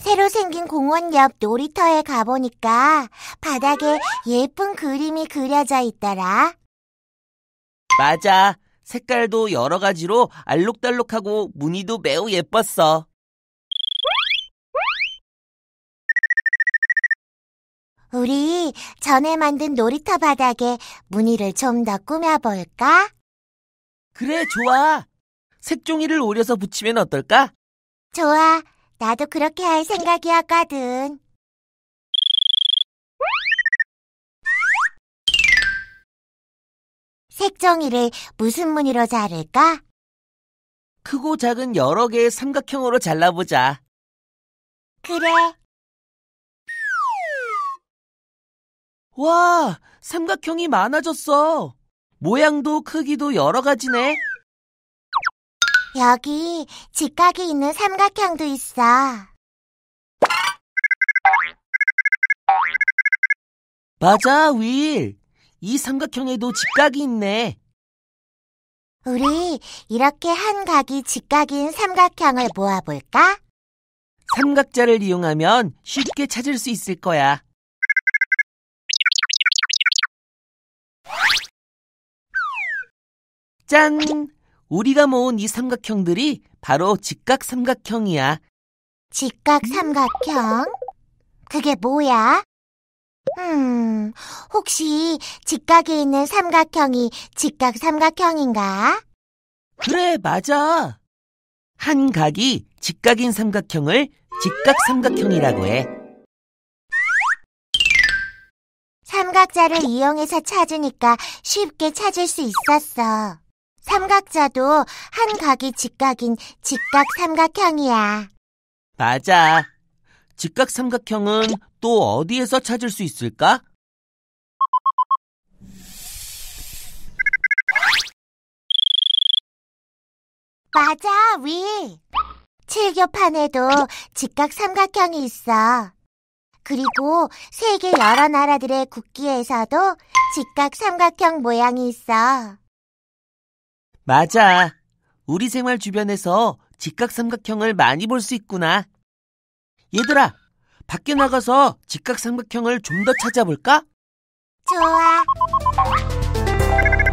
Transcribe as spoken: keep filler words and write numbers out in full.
새로 생긴 공원 옆 놀이터에 가보니까 바닥에 예쁜 그림이 그려져 있더라. 맞아. 색깔도 여러 가지로 알록달록하고 무늬도 매우 예뻤어. 우리 전에 만든 놀이터 바닥에 무늬를 좀 더 꾸며볼까? 그래, 좋아. 색종이를 오려서 붙이면 어떨까? 좋아. 나도 그렇게 할 생각이었거든. 색종이를 무슨 무늬로 자를까? 크고 작은 여러 개의 삼각형으로 잘라보자. 그래. 와, 삼각형이 많아졌어. 모양도 크기도 여러 가지네. 여기 직각이 있는 삼각형도 있어. 맞아, 윌. 이 삼각형에도 직각이 있네. 우리 이렇게 한 각이 직각인 삼각형을 모아볼까? 삼각자를 이용하면 쉽게 찾을 수 있을 거야. 짠! 우리가 모은 이 삼각형들이 바로 직각 삼각형이야. 직각 삼각형? 그게 뭐야? 음, 혹시 직각에 있는 삼각형이 직각 삼각형인가? 그래, 맞아. 한 각이 직각인 삼각형을 직각 삼각형이라고 해. 삼각자를 이용해서 찾으니까 쉽게 찾을 수 있었어. 삼각자도 한 각이 직각인 직각 삼각형이야. 맞아. 직각 삼각형은 또 어디에서 찾을 수 있을까? 맞아, 윌. 칠교판에도 직각 삼각형이 있어. 그리고 세계 여러 나라들의 국기에서도 직각 삼각형 모양이 있어. 맞아. 우리 생활 주변에서 직각 삼각형을 많이 볼 수 있구나. 얘들아, 밖에 나가서 직각 삼각형을 좀 더 찾아볼까? 좋아.